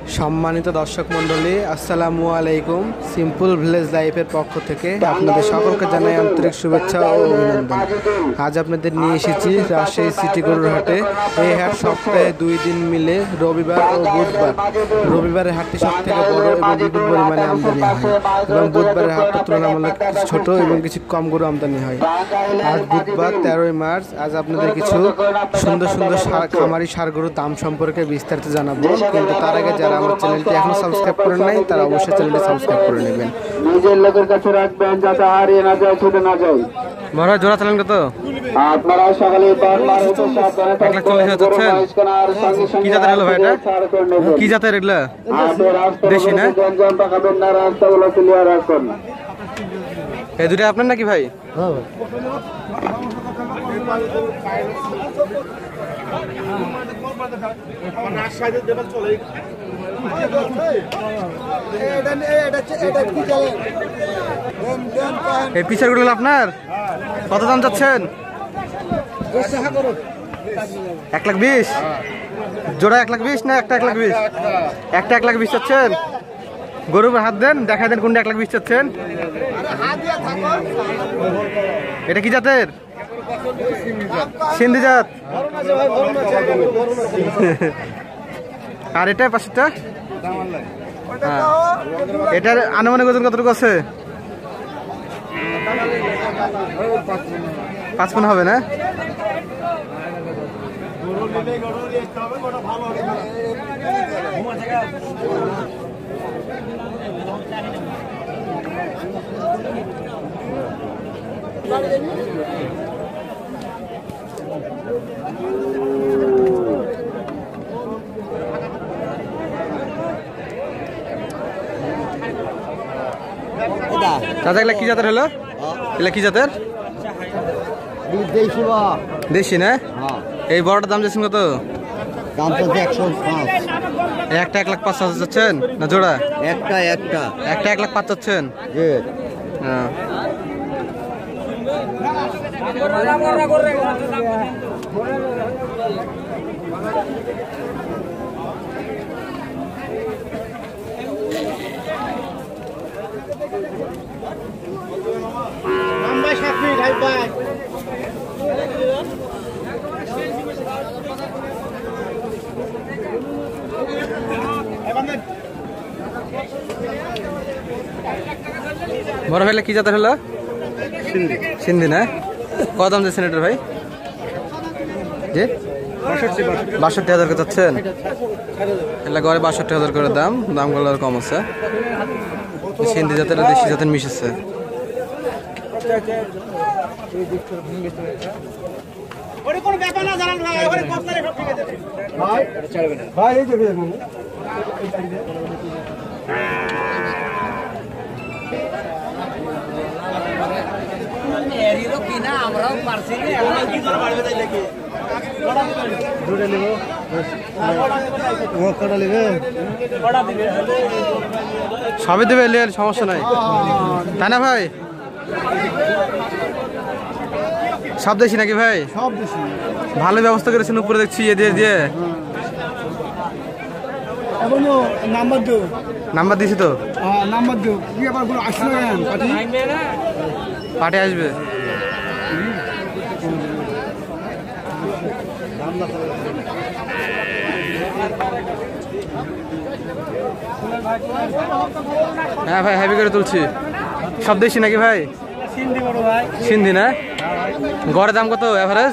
সম্মানিত দর্শক মণ্ডলী, আসসালামু আলাইকুম। সিম্পল ভিলেজ লাইফের পক্ষ থেকে আপনাদের সকলকে জানাই আন্তরিক শুভেচ্ছা ও অভিনন্দন। আজ আপনাদের নিয়ে এসেছি রাজশাহী সিটি গরুর হাটে। এই হাট সপ্তাহে 2 দিন মিলে রবিবার ও বুধবার। রবিবারের হাটটি সব থেকে বড় এবং বিপুল পরিমাণে আমদানি হয় এবং বুধবারের হাটটা তুলনামূলক ছোট এবং কিছু কম গরু আমদানি হয়। আজ বুধবার 13ই মার্চ। আজ আপনাদের কিছু সুন্দর সুন্দর খামারি ষাঁড় গরুর দাম সম্পর্কে বিস্তারিত জানাবো, কিন্তু তার আগে যারা আমার চ্যানেলটি এখনো সাবস্ক্রাইব করেন নাই তারা অবশ্যই চ্যানেলটি সাবস্ক্রাইব করে নেবেন। নিজের লোকের কাছে রাখবেন যাতে হারিয়ে না যায়, ছুটে না যায়। মহারাজ জোড়া চালান কত? আপনারা সকালে বারবার হতে সাবধানে থাকবেন। কি জাতের হলো ভাই? এটা কি জাতের? এগুলা দেশি না? গঞ্জাম পাকাবেন না, রাস্তাগুলো ক্লিয়ার রাখুন। এই দুটো আপনার নাকি ভাই? হ্যাঁ ভাই। এই পিছার গুলো আপনার কত দাম যাচ্ছেন? 1,20,000 জোড়া? 1,20,000 না একটা 1,20,000? একটা 1,20,000 চাচ্ছেন? গরুর হাত দেন, দেখা দেন কোনটা 1,20,000 চাচ্ছেন। এটা কি জাতের? সিন্ধি জাত। আর এটা পাশেরটা? হ্যাঁ, এটার আনুমানিক ওজন কতটুকু আছে? 5 মণ হবে না? দাদা এগুলা কি জাতের হলো? এগুলা কি জাতের? দেশি না? এই বড়টার দাম যাচ্ছেন কত? দাম তো 105। একটা 1,05,000 চাচ্ছেন না জোড়া? একটা 1,05,000 চাচ্ছেন? হ্যাঁ। বড় ভাইলে কি জাতের হলো? সিন্ধি না? কত দাম দিচ্ছেন এটার ভাই? যে 62,000 করে চাচ্ছেন? এগুলা গড়ে 62,000 করে দাম। দামগুলো কম আছে। সিন্ধি জাতের দেশি জাতের মিশেছে। সবই দেবে, সমস্যা নাই, তাই না ভাই? সব দেশি নাকি ভাই? সব দেশি। ভালো ব্যবস্থা করেছেন উপরে দেখছি দিয়ে। নাম্বার দিছি তো। নাম্বার দিও। কি আবার গুলো আসলে পার্টি আসবে। হ্যাঁ ভাই, হেভি করে তুলছি। সব দেশি নাকি ভাই? সিন্ধি না? গড়ের দাম কত এভারেজ?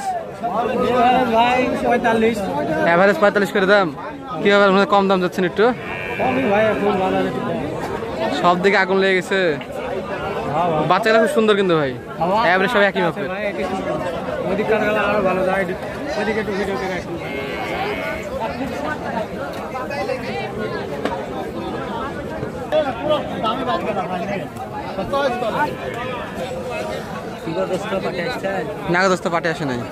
এভারেজ 45 করে দাম। কি ব্যাপার, কম দাম যাচ্ছেন একটু? সব দিকে আগুন লেগে গেছে। বাচ্চারা খুব সুন্দর কিন্তু ভাই, এভারেজ সব একই মাপের। নাগদস্ত পাটে আসে নাই।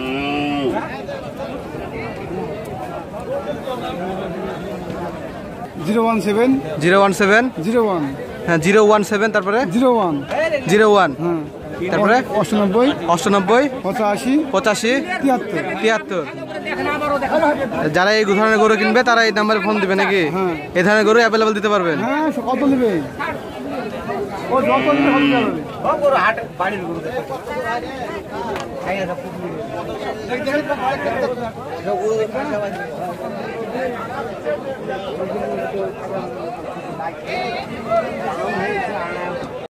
017 হ্যাঁ 017 তারপরে 01 হ্যাঁ তারপরে 98 98 85 85 73 73 যারা এই ধরনের গরু কিনবে তারা এই নাম্বারে ফোন দিবে নাকি? হ্যাঁ। এই ধরনের গরু অ্যাভেলেবল দিতে পারবেন? হ্যাঁ কত নেবে ও যত নেবে সব যাবে